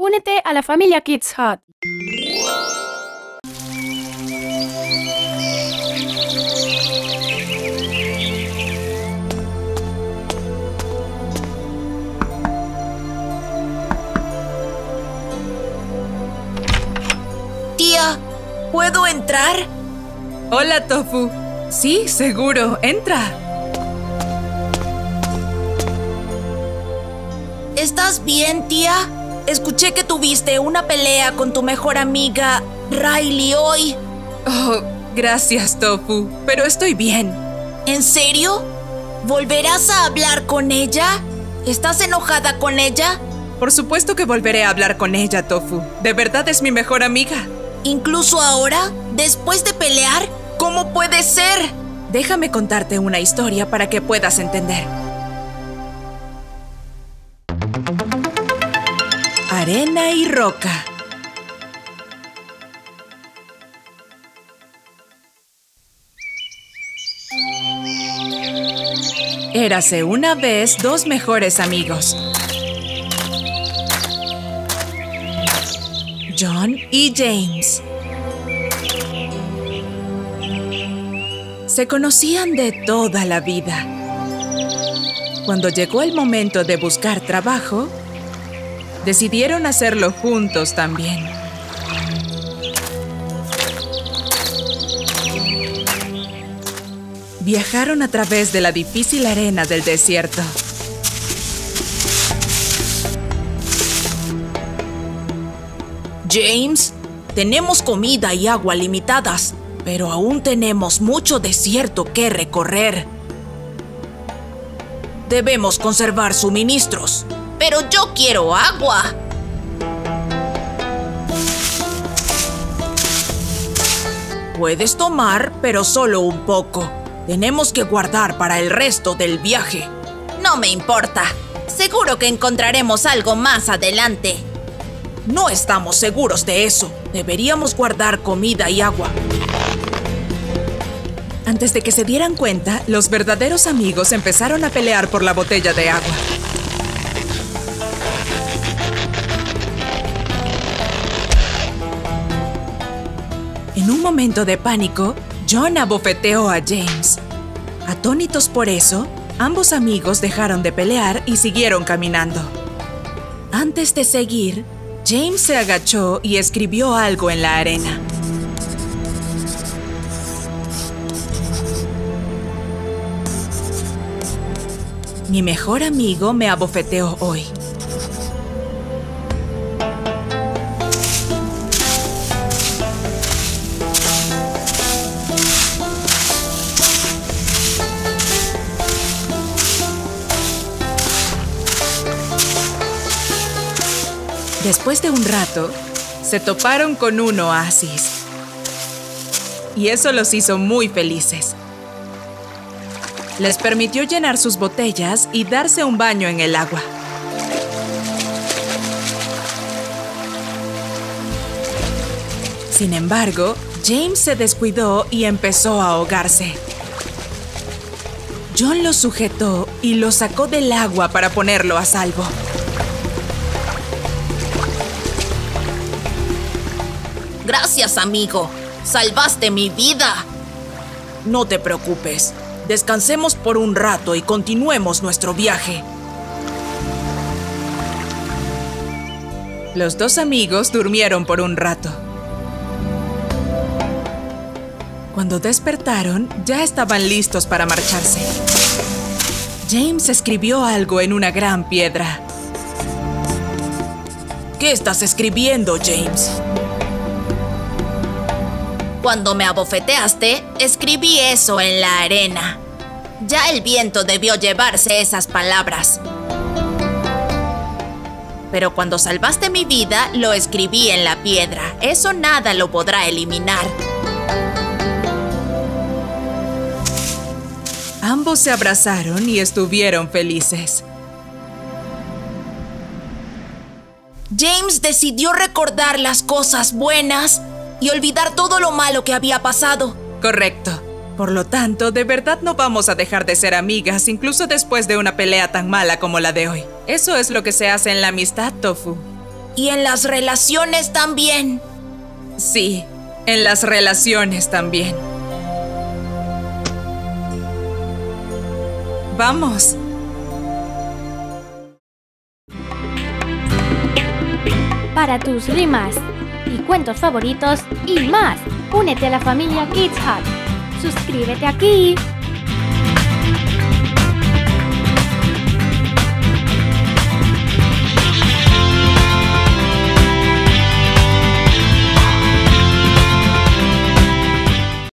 únete a la familia Kids Hut. Tía, ¿puedo entrar? Hola, Tofu. Sí, seguro. Entra. ¿Estás bien, tía? Escuché que tuviste una pelea con tu mejor amiga, Riley, hoy. Oh, gracias, Tofu. Pero estoy bien. ¿En serio? ¿Volverás a hablar con ella? ¿Estás enojada con ella? Por supuesto que volveré a hablar con ella, Tofu. De verdad es mi mejor amiga. ¿Incluso ahora? ¿Después de pelear? ¿Cómo puede ser? Déjame contarte una historia para que puedas entender. Arena y roca. Érase una vez dos mejores amigos, John y James. Se conocían de toda la vida. Cuando llegó el momento de buscar trabajo, decidieron hacerlo juntos también. Viajaron a través de la difícil arena del desierto. James, tenemos comida y agua limitadas, pero aún tenemos mucho desierto que recorrer. Debemos conservar suministros. Pero yo quiero agua. Puedes tomar, pero solo un poco. Tenemos que guardar para el resto del viaje. No me importa. Seguro que encontraremos algo más adelante. No estamos seguros de eso. Deberíamos guardar comida y agua. Antes de que se dieran cuenta, los verdaderos amigos empezaron a pelear por la botella de agua. En un momento de pánico, John abofeteó a James. Atónitos por eso, ambos amigos dejaron de pelear y siguieron caminando. Antes de seguir, James se agachó y escribió algo en la arena. Mi mejor amigo me abofeteó hoy. Después de un rato, se toparon con un oasis. Y eso los hizo muy felices. Les permitió llenar sus botellas y darse un baño en el agua. Sin embargo, James se descuidó y empezó a ahogarse. John lo sujetó y lo sacó del agua para ponerlo a salvo. Gracias, amigo. Salvaste mi vida. No te preocupes. Descansemos por un rato y continuemos nuestro viaje. Los dos amigos durmieron por un rato. Cuando despertaron, ya estaban listos para marcharse. James escribió algo en una gran piedra. ¿Qué estás escribiendo, James? Cuando me abofeteaste, escribí eso en la arena. Ya el viento debió llevarse esas palabras. Pero cuando salvaste mi vida, lo escribí en la piedra. Eso nada lo podrá eliminar. Ambos se abrazaron y estuvieron felices. James decidió recordar las cosas buenas y olvidar todo lo malo que había pasado. Correcto. Por lo tanto, de verdad no vamos a dejar de ser amigas, incluso después de una pelea tan mala como la de hoy. Eso es lo que se hace en la amistad, Tofu. Y en las relaciones también. Sí, en las relaciones también. ¡Vamos! Para tus rimas y cuentos favoritos y más, únete a la familia Kids Hut. Suscríbete aquí.